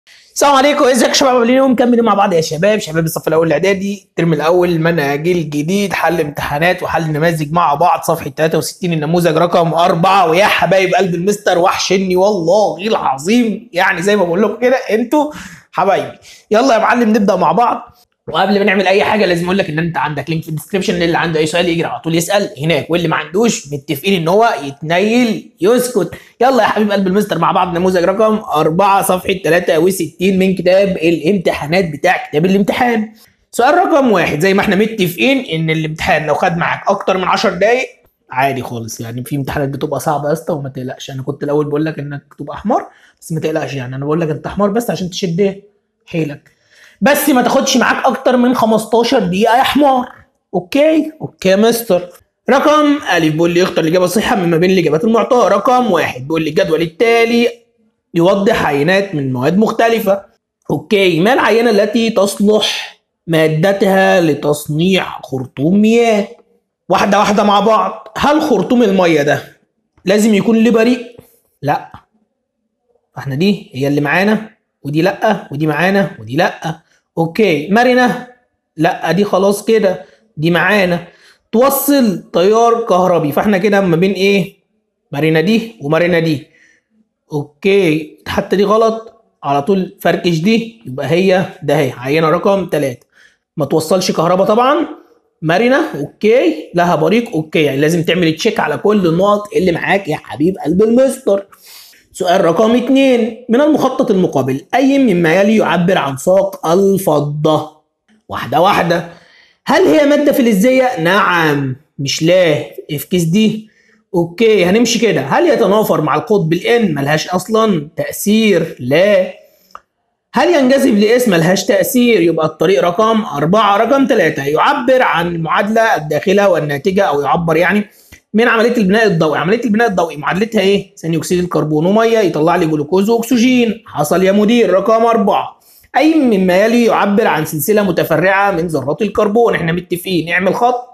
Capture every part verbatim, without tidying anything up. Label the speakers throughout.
Speaker 1: السلام عليكم، ازيك يا شباب؟ عاملين ايه؟ مكملين مع بعض يا شباب. شباب الصف الاول الاعدادي الترم الاول، منهج الجديد، حل امتحانات وحل نماذج مع بعض، صفحه ثلاثة وستين، النموذج رقم أربعة. ويا حبايب قلب المستر، وحشني والله العظيم، يعني زي ما بقول لكم كده انتوا حبايبي. يلا يا معلم نبدا مع بعض. وقبل ما نعمل اي حاجه لازم اقول لك ان انت عندك لينك في الديسكربشن، اللي عنده اي سؤال يجري على طول يسال هناك، واللي ما عندوش متفقين ان هو يتنيل يسكت. يلا يا حبيب قلب المستر مع بعض، نموذج رقم أربعة صفحه ثلاثة وستين من كتاب الامتحانات بتاع كتاب الامتحان. سؤال رقم واحد، زي ما احنا متفقين ان الامتحان لو خد معاك اكتر من عشر دقائق عادي خالص. يعني في امتحانات بتبقى صعبه يا اسطى وما تقلقش. انا كنت الاول بقول لك انك تبقى حمار، بس ما تقلقش. يعني انا بقول لك انت حمار بس عشان تشد حيلك، بس ما تاخدش معاك اكتر من خمستاشر دقيقه يا حمار. اوكي اوكي يا مستر. رقم الف بيقول لي اختر الاجابه الصحيحه من ما بين الاجابات المعطاه. رقم واحد بيقول لي الجدول التالي يوضح عينات من مواد مختلفه. اوكي، ما العينه التي تصلح مادتها لتصنيع خرطوم مياه؟ واحده واحده مع بعض. هل خرطوم الميه ده لازم يكون ليه بريق؟ لا، احنا دي هي اللي معانا، ودي لا، ودي معانا ودي لا. اوكي، مرنه؟ لا دي خلاص كده دي معانا. توصل تيار كهربي، فاحنا كده ما بين ايه؟ مرنه دي ومرنه دي. اوكي، حتى دي غلط على طول، فركش دي، يبقى هي ده هي عينه رقم ثلاثة. ما توصلش كهرباء طبعا، مرنه اوكي، لها بريق اوكي. يعني لازم تعمل تشيك على كل النقط اللي معاك يا حبيب قلب المستر. سؤال رقم اتنين، من المخطط المقابل أي مما يلي يعبر عن ساق الفضة؟ واحدة واحدة. هل هي مادة فلزية؟ نعم. مش لا، افكس دي. اوكي هنمشي كده. هل يتنافر مع القطب الان؟ ملهاش اصلا تأثير، لا. هل ينجذب لإس؟ ملهاش تأثير، يبقى الطريق رقم أربعة. رقم ثلاثة، يعبر عن المعادلة الداخلة والناتجة، أو يعبر يعني من عملية البناء الضوئي. عملية البناء الضوئي معادلتها إيه؟ ثاني أكسيد الكربون ومية يطلع لي جلوكوز وأكسجين. حصل يا مدير. رقم أربعة، أي مما يلي يعبر عن سلسلة متفرعة من ذرات الكربون. إحنا متفقين نعمل خط.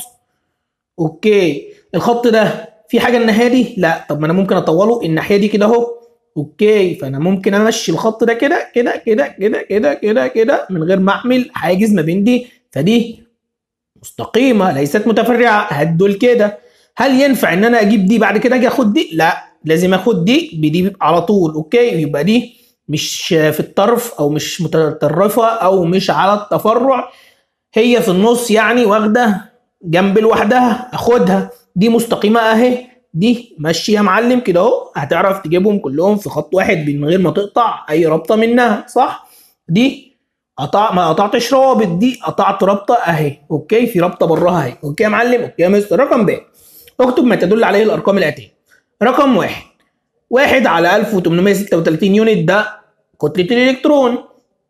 Speaker 1: أوكي، الخط ده في حاجة الناحية دي؟ لا. طب ما أنا ممكن أطوله الناحية دي كده أهو. اوكي، فانا ممكن امشي الخط ده كده كده كده كده كده كده كده من غير ما اعمل حاجز ما بين دي، فدي مستقيمه ليست متفرعه. هدول كده. هل ينفع ان انا اجيب دي بعد كده اجي اخد دي؟ لا، لازم اخد دي بدي على طول. اوكي، يبقى دي مش في الطرف او مش متطرفه او مش على التفرع، هي في النص يعني واخده جنب لوحدها، اخدها. دي مستقيمه اهي، دي ماشي يا معلم كده اهو. هتعرف تجيبهم كلهم في خط واحد من غير ما تقطع اي رابطه منها، صح؟ دي قطع ما قطعتش روابط، دي قطعت رابطه اهي. اوكي، في رابطه براها اهي. اوكي يا معلم. اوكي يا مستر. رقم ب، اكتب ما تدل عليه الارقام الاتيه. رقم واحد، واحد على ألف وثمانمائة وستة وثلاثين يونت ده كتله الالكترون.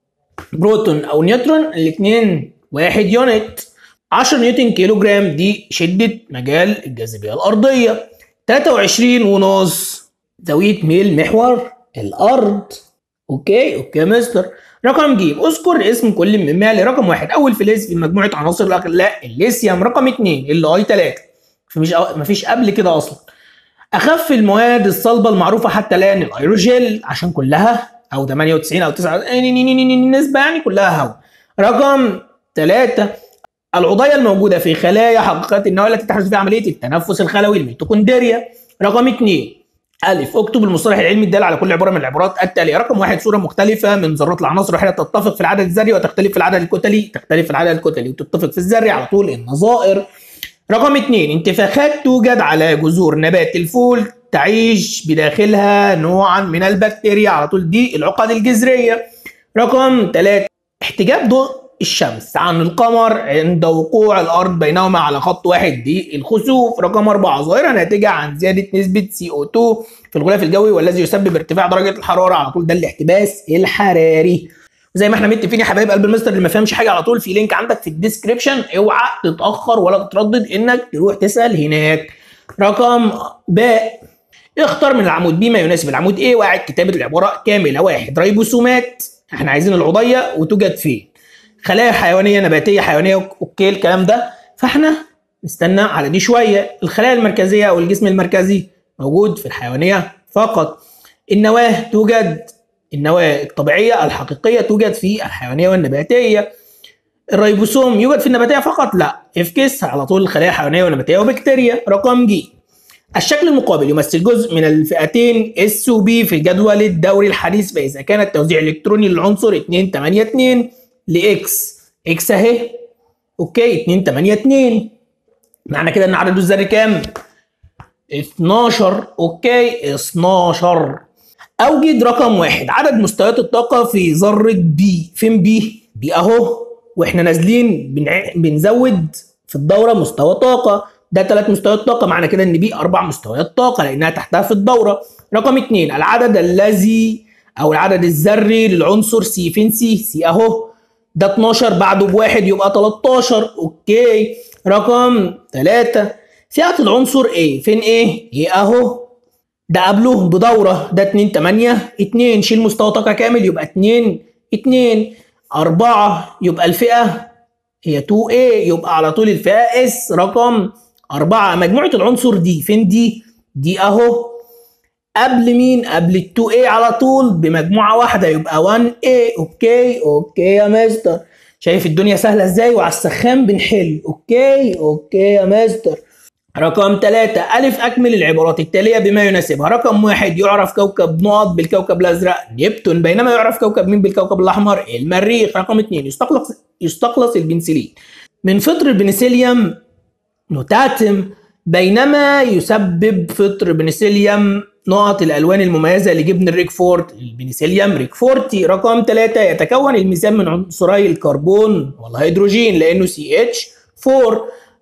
Speaker 1: بروتون او نيوترون الاثنين واحد يونت. عشرة نيوتن كيلو جرام دي شدة مجال الجاذبية الأرضية. تلاتة وعشرين ونص زاوية ميل محور الأرض. أوكي أوكي يا مستر. رقم ج، اذكر اسم كل مما يلي. رقم واحد، أول فلز في مجموعة عناصر الأغلاء الليثيوم. رقم اتنين، ال اي ثلاثة، فمش مفيش قبل كده أصلا. أخف المواد الصلبة المعروفة حتى الآن الأيروجيل، عشان كلها أو ثمانية وتسعين أو تسعة نسبة يعني كلها هواء. رقم ثلاثة، العضية الموجودة في خلايا حقيقة النواة التي تحدث فيها عملية التنفس الخلوي الميتوكوندريا. رقم اثنين، ألف، اكتب المصطلح العلمي الدال على كل عبارة من العبارات التالية. رقم واحد، صورة مختلفة من ذرات العناصر الوحيدة تتفق في العدد الذري وتختلف في العدد الكتلي. تختلف في العدد الكتلي وتتفق في الذري، على طول النظائر. رقم اثنين، انتفاخات توجد على جذور نبات الفول تعيش بداخلها نوعا من البكتيريا، على طول دي العقد الجذرية. رقم ثلاثة، احتجاب ضوء الشمس عن القمر عند وقوع الارض بينهما على خط واحد دي الخسوف. رقم أربعة، ظاهرة ناتجة عن زيادة نسبة سي او اتنين في الغلاف الجوي والذي يسبب ارتفاع درجة الحرارة، على طول ده الاحتباس الحراري. زي ما احنا متفقين يا حبايب قلب المستر، اللي ما فهمش حاجه على طول في لينك عندك في الديسكريبشن، اوعى تتاخر ولا تتردد انك تروح تسال هناك. رقم ب، اختار من العمود ب ما يناسب العمود A واعد كتابه العباره كامله. واحد، ريبوسومات، احنا عايزين العضيه وتوجد فين؟ خلايا حيوانيه نباتيه حيوانيه، اوكي الكلام ده. فاحنا نستنى على دي شويه. الخلايا المركزيه او الجسم المركزي موجود في الحيوانيه فقط. النواه توجد النواة الطبيعية الحقيقية توجد في الحيوانية والنباتية. الريبوسوم يوجد في النباتية فقط؟ لا، افكس على طول الخلايا الحيوانية والنباتية وبكتيريا. رقم جي. الشكل المقابل يمثل جزء من الفئتين اس و بي في جدول الدوري الحديث، فإذا كان التوزيع الإلكتروني للعنصر اتنين تمانية اتنين لإكس، إكس أهي، أوكي، اتنين تمانية اتنين، معنى كده إن عدده الذري كام؟ اتناشر، أوكي، اتناشر. أوجد رقم واحد عدد مستويات الطاقة في ذرة بي. فين بي؟ بي أهو، وإحنا نازلين بنزود في الدورة مستوى طاقة، ده ثلاث مستويات طاقة، معنى كده ان بي اربع مستويات طاقة لانها تحتها في الدورة. رقم اتنين العدد الذي او العدد الذري للعنصر سي. فين سي؟ سي اهو، ده اتناشر، بعده بواحد يبقى تلتاشر، اوكي. رقم ثلاثة فئة العنصر ايه. فين ايه؟ ايه اهو، ده قبله بدورة، ده اتنين تمانية اتنين، شيل مستوى طاقة كامل يبقى اتنين اتنين. أربعة يبقى الفئة هي اتنين ايه، يبقى على طول الفئة اس. رقم أربعة مجموعة العنصر دي. فين دي؟ دي أهو، قبل مين؟ قبل ال اتنين ايه على طول بمجموعة واحدة يبقى واحد ايه، أوكي أوكي يا مستر. شايف الدنيا سهلة إزاي وعلى السخان بنحل، أوكي أوكي يا مستر. رقم ثلاثة ألف أكمل العبارات التالية بما يناسبها. رقم واحد يعرف كوكب نقط بالكوكب الأزرق نبتون، بينما يعرف كوكب مين بالكوكب الأحمر؟ المريخ. رقم اثنين يستخلص يستخلص البنسلين من فطر البنسليوم نوتاتم، بينما يسبب فطر بنسليوم نقط الألوان المميزة لجبن الريكفورت البنسليوم ريكفورتي. رقم ثلاثة يتكون الميثان من عنصري الكربون والهيدروجين لأنه سي اتش أربعة.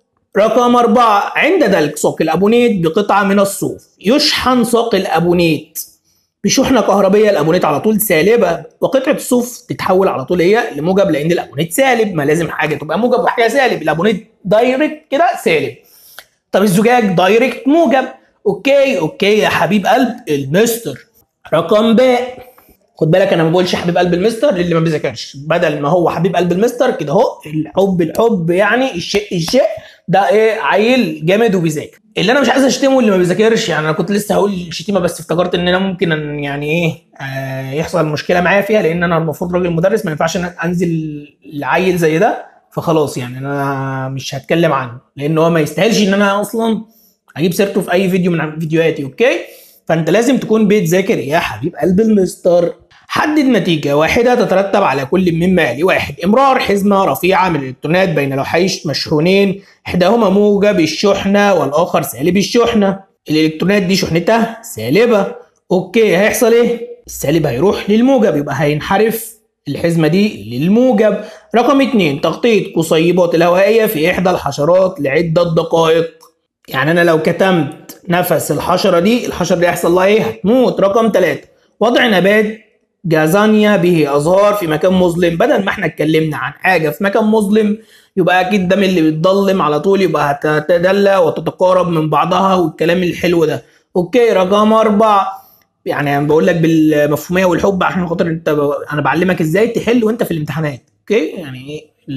Speaker 1: رقم أربعة عند دلك ساق الأبونيت بقطعة من الصوف يشحن ساق الأبونيت بشحنة كهربية، الأبونيت على طول سالبة، وقطعة الصوف تتحول على طول هي لموجب لأن الأبونيت سالب، ما لازم حاجة تبقى موجب وحاجة سالب، الأبونيت دايركت كده سالب. طب الزجاج دايركت موجب، أوكي أوكي يا حبيب قلب المستر. رقم باء، خد بالك انا ما بقولش حبيب قلب المستر للي ما بيذاكرش، بدل ما هو حبيب قلب المستر كده اهو، الحب الحب يعني الشيء الشيء ده ايه، عيل جامد وبيذاكر. اللي انا مش عايز اشتمه اللي ما بيذاكرش، يعني انا كنت لسه هقول شتيمه بس افتكرت ان انا ممكن أن يعني ايه آه يحصل مشكله معايا فيها، لان انا المفروض راجل مدرس ما ينفعش انزل العيل زي ده، فخلاص يعني انا مش هتكلم عنه لان هو ما يستاهلش ان انا اصلا اجيب سيرته في اي فيديو من فيديوهاتي، اوكي؟ فانت لازم تكون بتذاكر يا حبيب قلب المستر. حدد نتيجة واحدة تترتب على كل مما يلي. واحد امرار حزمة رفيعة من الالكترونات بين لوحي مشحونين، احداهما موجب الشحنة والاخر سالب الشحنة، الالكترونات دي شحنتها سالبة، اوكي. هيحصل ايه؟ السالب هيروح للموجب يبقى هينحرف الحزمة دي للموجب. رقم اتنين تغطية قصيبات الهوائية في احدى الحشرات لعدة دقائق، يعني انا لو كتمت نفس الحشرة دي الحشرة دي هيحصل لها ايه؟ هتموت. رقم ثلاثة وضع نبات جازانيا به ازهار في مكان مظلم، بدل ما احنا اتكلمنا عن حاجه في مكان مظلم يبقى اكيد ده من اللي بيتضلم على طول، يبقى هتتدلى وتتقارب من بعضها والكلام الحلو ده، اوكي. رقم أربعة يعني انا بقول لك بالمفهوميه والحب عشان خاطر انت ب... انا بعلمك ازاي تحل وانت في الامتحانات، اوكي؟ يعني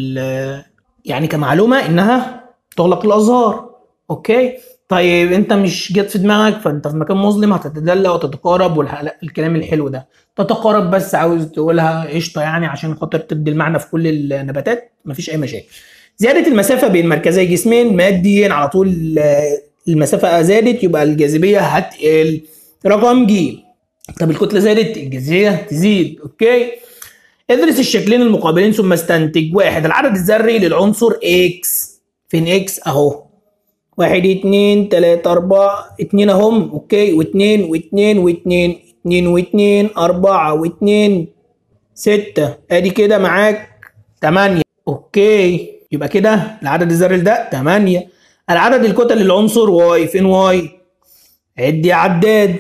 Speaker 1: ايه يعني كمعلومه انها تغلق الازهار، اوكي. طيب انت مش جت في دماغك فانت في مكان مظلم هتتدلى وتتقارب والكلام الحلو ده، تتقارب بس عاوز تقولها قشطه يعني عشان خاطر تدي المعنى في كل النباتات، مفيش اي مشاكل. زياده المسافه بين مركزي جسمين ماديين، على طول المسافه زادت يبقى الجاذبيه هتقل. رقم ج طب الكتله زادت الجاذبيه تزيد، اوكي. ادرس الشكلين المقابلين ثم استنتج. واحد العدد الذري للعنصر اكس. فين اكس؟ اهو واحد اتنين تلاتة أربعة، اتنين اهم، اوكي، واتنين واتنين واتنين، اتنين واتنين أربعة واتنين ستة، ادي كده معاك تمانية، اوكي. يبقى كده العدد الذري ده تمانية. العدد الكتل للعنصر واي. فين واي؟ عد يا عداد.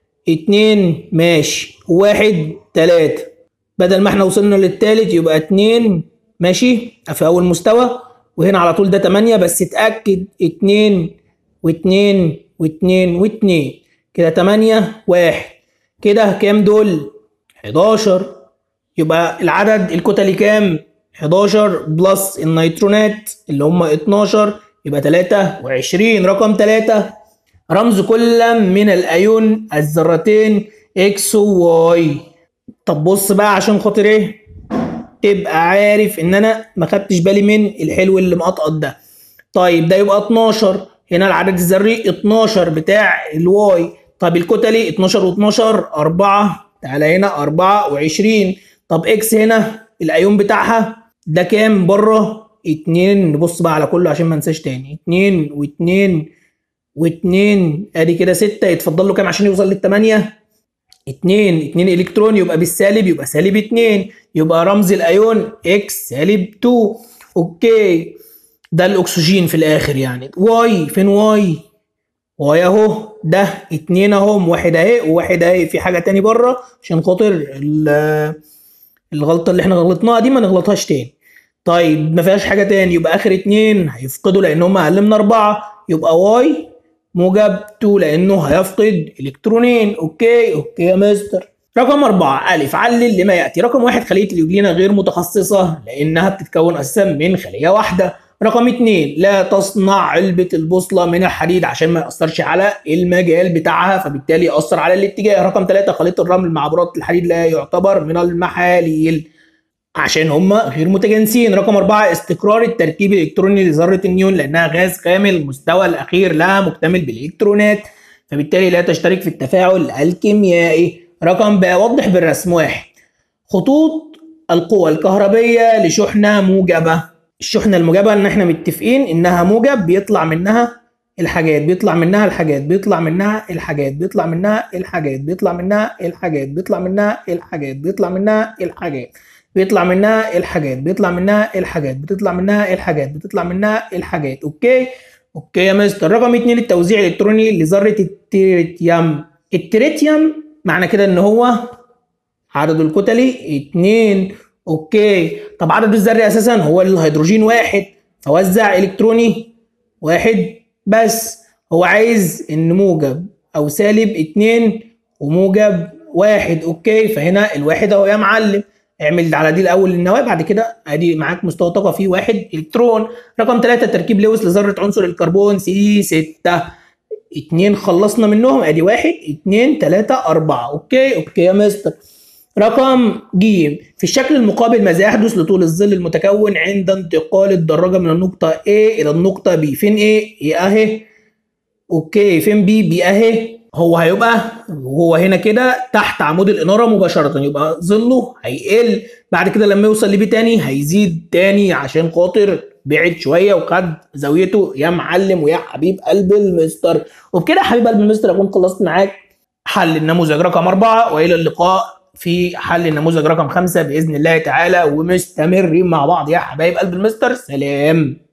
Speaker 1: اتنين ماشي، واحد تلاتة، بدل ما احنا وصلنا للتالت يبقى اتنين ماشي في أول مستوى، وهنا على طول ده تمانية، بس اتأكد اتنين واتنين واتنين واتنين، كده تمانية واحد، كده كام دول؟ حداشر. يبقى العدد الكتلي كام؟ حداشر بلس النيترونات اللي هم اتناشر يبقى تلاتة وعشرين. رقم تلاتة رمز كل من الأيون الذرتين اكس وواي. طب بص بقى عشان خاطر ايه تبقى عارف ان انا ما خدتش بالي من الحلو اللي مقطقط ده. طيب ده يبقى اتناشر، هنا العدد الذري اتناشر بتاع الواي. طب الكتلي اتناشر و12 اربعة، تعالى هنا اربعة وعشرين. طب اكس هنا الايون بتاعها ده كام بره؟ اتنين. نبص بقى على كله عشان ما انساش تاني، اتنين واتنين واتنين، ادي كده ستة. يتفضل له كام عشان يوصل للتمانية؟ اتنين. اتنين الكترون يبقى بالسالب، يبقى سالب اتنين، يبقى رمز الايون اكس سالب اتنين. اوكي ده الاكسجين في الاخر يعني. واي فين واي؟ واي اهو، ده اتنين اهو، واحد اهي وواحد اهي. في حاجه تاني بره عشان خاطر الغلطه اللي احنا غلطناها دي ما نغلطهاش تاني. طيب ما فيهاش حاجه تاني، يبقى اخر اتنين هيفقدوا لان هم اقل من اربعة، يبقى واي موجب اتنين لانه هيفقد الكترونين. اوكي اوكي يا مستر. رقم أربعة ألف علل لما يأتي. رقم واحد خلية اليوجلينا غير متخصصة لأنها بتتكون أساسا من خلية واحدة. رقم اتنين لا تصنع علبة البوصلة من الحديد عشان ما يأثرش على المجال بتاعها فبالتالي يأثر على الاتجاه. رقم ثلاثة خليط الرمل مع بورات الحديد لا يعتبر من المحاليل عشان هما غير متجانسين. رقم أربعة استقرار التركيب الإلكتروني لذرة النيون لأنها غاز خامل المستوى الأخير لها مكتمل بالإلكترونات فبالتالي لا تشترك في التفاعل الكيميائي. رقم ب وضح بالرسم. واحد خطوط القوى الكهربية لشحنة موجبة. الشحنة الموجبة ان احنا متفقين انها موجب بيطلع منها الحاجات بيطلع منها الحاجات بيطلع منها الحاجات بيطلع منها الحاجات بيطلع منها الحاجات بيطلع منها الحاجات بيطلع منها الحاجات بيطلع منها الحاجات بيطلع منها الحاجات بتطلع منها الحاجات بتطلع منها الحاجات. اوكي اوكي يا مستر. رقم اتنين التوزيع الالكتروني لذرة التريتيوم. التريتيوم معنى كده ان هو عدده الكتلي اتنين. اوكي طب عدد الذري اساسا هو الهيدروجين واحد فوزع الكتروني واحد بس. هو عايز ان موجب او سالب اتنين وموجب واحد. اوكي فهنا الواحد اهو يا معلم. اعمل على دي الاول النواه بعد كده ادي معاك مستوى طاقه فيه واحد الكترون. رقم ثلاثة تركيب لويس لذره عنصر الكربون سي ستة. اتنين خلصنا منهم ادي واحد اتنين تلاتة اربعة. اوكي اوكي يا مستر. رقم ج في الشكل المقابل ماذا يحدث لطول الظل المتكون عند انتقال الدراجه من النقطه A الى النقطه B؟ فين A؟ A اهي. اوكي فين B؟ B اهي. هو هيبقى وهو هنا كده تحت عمود الاناره مباشره يبقى ظله هيقل، بعد كده لما يوصل لبي تاني هيزيد تاني عشان خاطر بعد شويه وخد زاويته يا معلم ويا حبيب قلب المستر. وبكده يا حبيب قلب المستر اكون خلصت معاك حل النموذج رقم أربعة والى اللقاء في حل النموذج رقم خمسة باذن الله تعالى ومستمرين مع بعض يا حبايب قلب المستر. سلام.